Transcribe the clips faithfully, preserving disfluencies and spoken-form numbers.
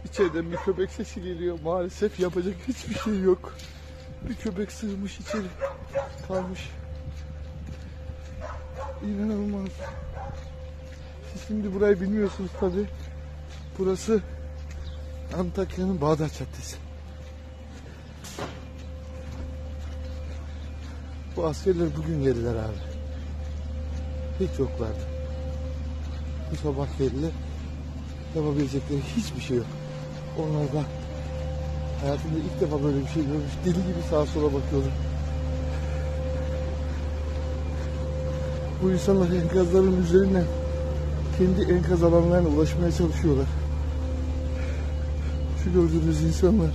İçeriden bir köpek sesi geliyor. Maalesef yapacak hiçbir şey yok. Bir köpek sığmış içeri kalmış. İnanılmaz. Siz şimdi burayı bilmiyorsunuz tabi. Burası Antakya'nın Bağdat Caddesi. Bu askerler bugün geldiler abi. Hiç yoklardı. Bu sabah geldiler. Yapabilecekleri hiçbir şey yok. Onlar da hayatımda ilk defa böyle bir şey görmüş. Deli gibi sağa sola bakıyorlar. Bu insanlar enkazların üzerinden kendi enkaz alanlarına ulaşmaya çalışıyorlar. Şu gördüğünüz insanlar.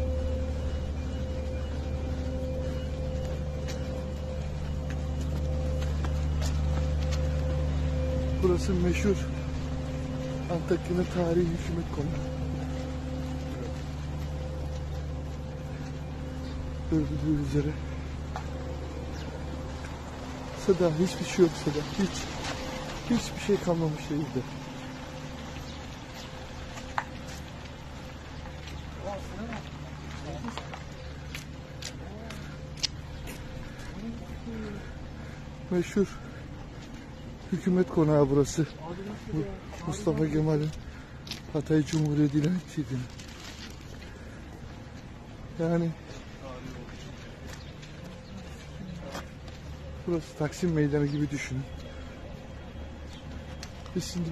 Burası meşhur Antakya'nın tarihi hükümet konağı. Gördüğünüz üzere. Seda, hiçbir şey yok Seda. Hiç. Hiçbir şey kalmamış şehirde. Meşhur hükümet konağı burası. Mustafa Kemal'in Hatay Cumhuriyeti ilan ettiği. Yani burası Taksim Meydanı gibi düşünün. Biz şimdi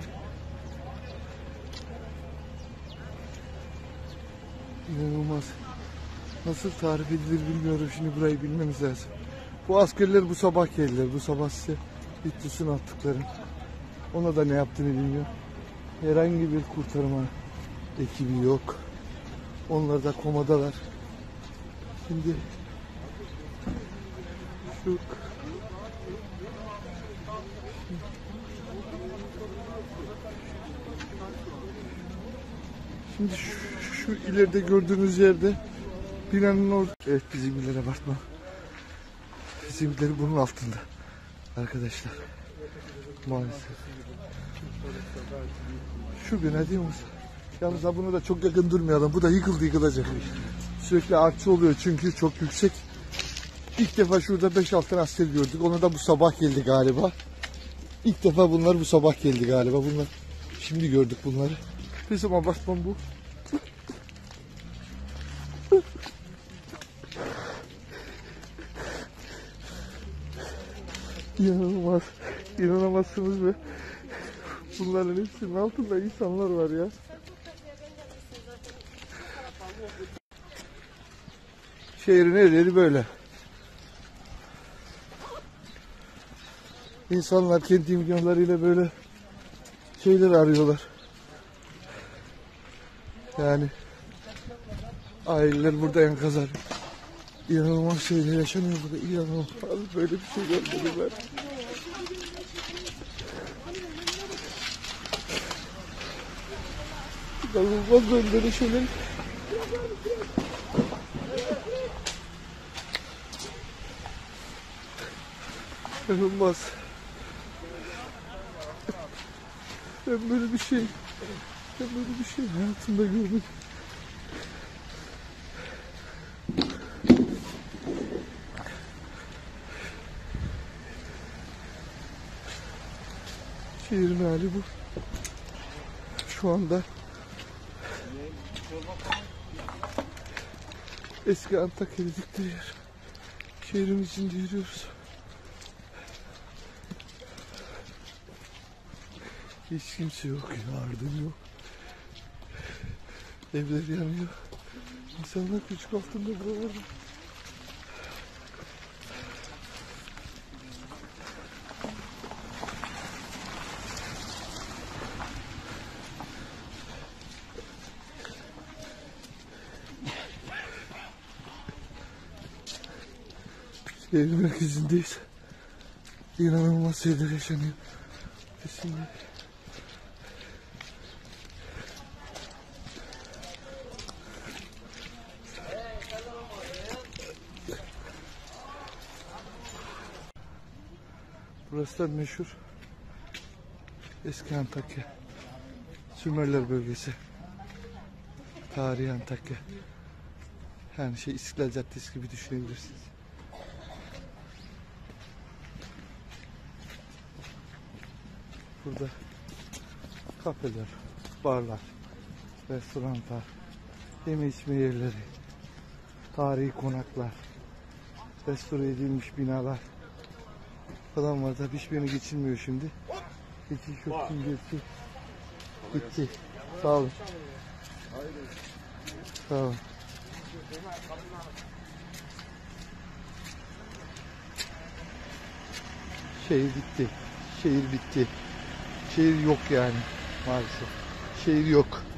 inanılmaz. Nasıl tarif edilir bilmiyorum. Şimdi burayı bilmemiz lazım. Bu askerler bu sabah geldiler. Bu sabah size İTÜS'ün attıkları. Ona da ne yaptığını bilmiyor. Herhangi bir kurtarma ekibi yok. Onlar da komadalar. Şimdi şu Şimdi şu, şu ileride gördüğünüz yerde binanın orada. Evet, bizimkiler apartman. Bizimkileri bunun altında. Arkadaşlar. Maalesef. Şu bina değil mi? Yalnız bunu da çok yakın durmayalım. Bu da yıkıldı yıkılacak. Sürekli artçı oluyor çünkü çok yüksek. İlk defa şurada beş altı asker gördük. Onu da bu sabah geldi galiba. İlk defa bunlar bu sabah geldi galiba. Bunlar şimdi gördük bunları. Bizim apartman bu. İnanılmaz. İnanamazsınız ve bunların hepsinin altında insanlar var ya. Şehrin her yeri böyle. İnsanlar kendi imkanlarıyla böyle şeyler arıyorlar. Yani aileler burada enkaz arıyor. İnanılmaz şeyler yaşanıyor burada. İnanılmaz. Böyle bir şey görmedim ben. İnanılmaz böyle şeyler. İnanılmaz. Ben böyle bir şey, ben böyle bir şey hayatımda görmedim. Şehrin hali bu. Şu anda eski Antakya dedikleri yer. Şehrin içinde yürüyoruz. Hiç kimse yok, yardım yok. Evler yanıyor. İnsanlar küçük altında buralarda. Şehrin merkezindeyiz. İnanılmaz şeyler yaşanıyor. Kesinlikle. Burası da meşhur eski Antakya Sümerler bölgesi. Tarihi Antakya. Yani şey İstiklal Caddesi gibi düşünebilirsiniz. Burada kafeler, barlar, restoranlar, yeme içme yerleri, tarihi konaklar, restore edilmiş binalar falan var. Tabii hiçbirini geçilmiyor şimdi. Geçiş yok şimdi. Geçti. Gitti. Sağ olun. Sağ olun. Şehir bitti. Şehir bitti. Şehir yok yani maalesef. Şehir yok.